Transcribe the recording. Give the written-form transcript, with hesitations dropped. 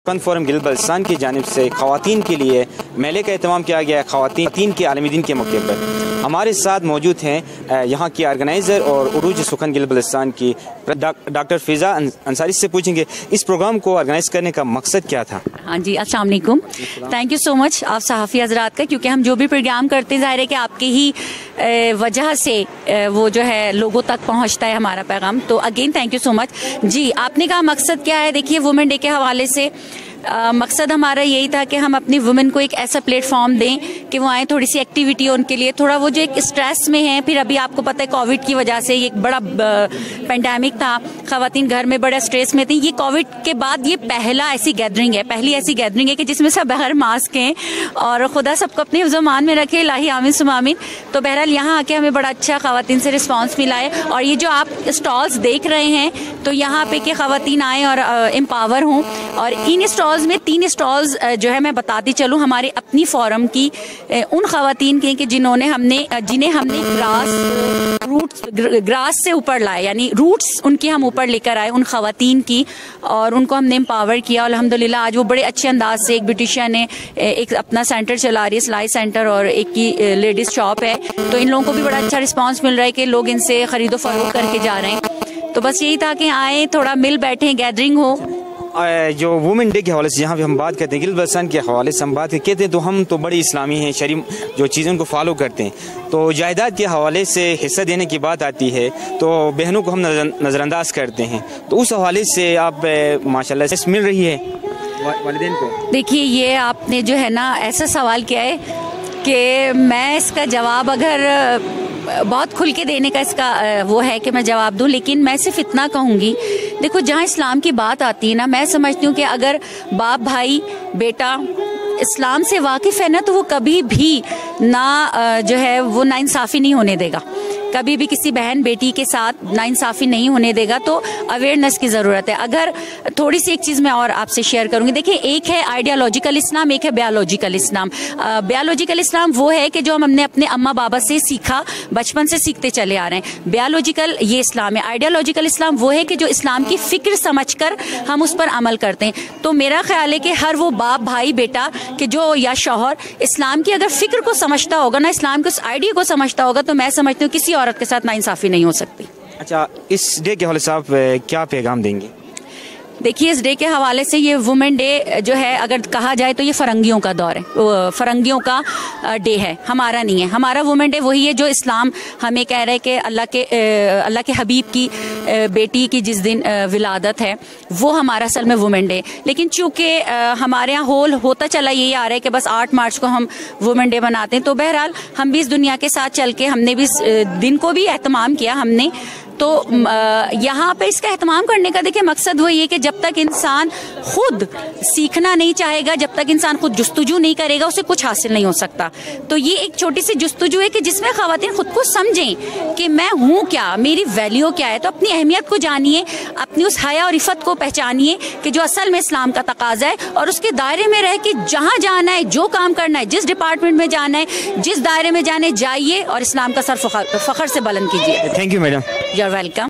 Fun forum Gill Baltistan की जानिब से ख़वातीन के लिए मेले का एहतमाम किया गया है। ख़वातीन के आलमी दिन के मौके पर हमारे साथ मौजूद हैं यहाँ की ऑर्गेनाइज़र और उरूज सुखन गिल बल्तिस्तान की डॉक्टर फ़िज़ा अंसारी से पूछेंगे इस प्रोग्राम को ऑर्गेनाइज़ करने का मकसद क्या था। हाँ जी, अस्सलाम वालेकुम। थैंक यू सो मच आप सहाफ़ी हज़रात का, क्योंकि हम जो भी प्रोग्राम करते हैं ज़ाहिर है कि आपके ही वजह से वो जो है लोगों तक पहुँचता है हमारा पैगाम। तो again thank you so much. जी, आपने कहा मकसद क्या है। देखिए, वुमेन डे के हवाले से मकसद हमारा यही था कि हम अपनी वुमेन को एक ऐसा प्लेटफॉर्म दें कि वो आए, थोड़ी सी एक्टिविटी हो उनके लिए, थोड़ा वो जो एक स्ट्रेस में है। फिर अभी आपको पता है कोविड की वजह से एक बड़ा पेंडेमिक था, ख़वातीन घर में बड़ा स्ट्रेस में थी। ये कोविड के बाद ये पहली ऐसी गैदरिंग है कि जिसमें सब बगैर मास्क हैं और खुदा सबको अपने ज़मान में रखे, इलाही आमीन सुम्मा आमीन। तो बहरहाल यहाँ आके हमें बड़ा अच्छा ख़वातीन से रिस्पॉन्स मिला है। और ये जो आप स्टॉल्स देख रहे हैं, तो यहाँ पे कि ख़वातीन आएँ और एम्पावर हों। और इन स्टॉल्स में 3 स्टॉल्स जो है मैं बताती चलूँ हमारे अपनी फोरम की उन ख़वातीन के कि जिन्हें हमने ग्रास से ऊपर लाए, यानी रूट्स उनकी हम ऊपर लेकर आए उन ख़वातीन की, और उनको हमने एम्पावर किया। अल्हम्दुलिल्लाह आज वो बड़े अच्छे अंदाज से, एक ब्यूटिशियन है, एक अपना सेंटर चला रही है, सिलाई सेंटर, और एक की लेडीज़ शॉप है। तो इन लोगों को भी बड़ा अच्छा रिस्पॉन्स मिल रहा है कि लोग इनसे ख़रीदो फरोख्त करके जा रहे हैं। तो बस यही था कि आए, थोड़ा मिल बैठे, गैदरिंग हो। जो वुमेन डे के हवाले से यहाँ पे हम बात करते हैं, गिल बल्तिस्तान के हवाले से हम बात कहते हैं, तो हम तो बड़े इस्लामी हैं, शरीम जो चीज़ों को फॉलो करते हैं। तो जायदाद के हवाले से हिस्सा देने की बात आती है तो बहनों को हम नज़रअंदाज करते हैं। तो उस हवाले से आप माशाल्लाह से मिल रही है वालिदैन को। देखिए, ये आपने जो है ना ऐसा सवाल किया है कि मैं इसका जवाब अगर बहुत खुल के देने का इसका वो है कि मैं जवाब दूं, लेकिन मैं सिर्फ इतना कहूँगी, देखो जहाँ इस्लाम की बात आती है ना, मैं समझती हूँ कि अगर बाप भाई बेटा इस्लाम से वाकिफ़ है ना, तो वो कभी भी ना जो है वो नाइंसाफ़ी नहीं होने देगा, कभी भी किसी बहन बेटी के साथ नाइंसाफ़ी नहीं होने देगा। तो अवेयरनेस की ज़रूरत है। अगर थोड़ी सी एक चीज़ मैं और आपसे शेयर करूँगी। देखिए, एक है आइडियोलॉजिकल इस्लाम, एक है बायोलॉजिकल इस्लाम। बायोलॉजिकल इस्लाम वो है कि जो हमने अपने अम्मा बाबा से सीखा, बचपन से सीखते चले आ रहे हैं, बायोलॉजिकल ये इस्लाम है। आइडियोलॉजिकल इस्लाम वो है कि जो इस्लाम की फ़िक्र समझकर हम उस पर अमल करते हैं। तो मेरा ख्याल है कि हर वो बाप भाई बेटा कि जो या शौहर इस्लाम की अगर फ़िक्र को समझता होगा ना, इस्लाम के उस आइडिया को समझता होगा, तो मैं समझती हूँ किसी औरत के साथ नाइंसाफ़ी नहीं हो सकती। अच्छा, इस डे के हवाले से आप क्या पैगाम देंगे? देखिए, इस डे के हवाले से ये वुमेन डे जो है अगर कहा जाए तो ये फ़रंगियों का दौर है, फ़रंगियों का डे है, हमारा नहीं है। हमारा वुमेन डे वही है जो इस्लाम हमें कह रहे हैं कि अल्लाह के हबीब की बेटी की जिस दिन विलादत है, वो हमारा असल में वुमेन डे। लेकिन चूँकि हमारे यहाँ होल होता चला यही आ रहा है कि बस 8 मार्च को हम वुमेन डे मनाते हैं। तो बहरहाल हम भी इस दुनिया के साथ चल के हमने भी इस दिन को भी एहतमाम किया हमने। तो यहाँ पे इसका एहतमाम करने का देखिए मकसद वही है कि जब तक इंसान खुद सीखना नहीं चाहेगा, जब तक इंसान खुद जुस्तजू नहीं करेगा, उसे कुछ हासिल नहीं हो सकता। तो ये एक छोटी सी जुस्तजू है कि जिसमें ख़वातीन खुद को समझें कि मैं हूँ क्या, मेरी वैल्यू क्या है। तो अपनी अहमियत को जानिए, अपनी उस हया और इफ़्फ़त को पहचानिए कि जो असल में इस्लाम का तकाज़ा है, और उसके दायरे में रह के जहाँ जाना है, जो काम करना है, जिस डिपार्टमेंट में जाना है, जिस दायरे में जाने जाइए और इस्लाम का सर फ़ख्र से बुलंद कीजिए। Thank you madam. You're welcome.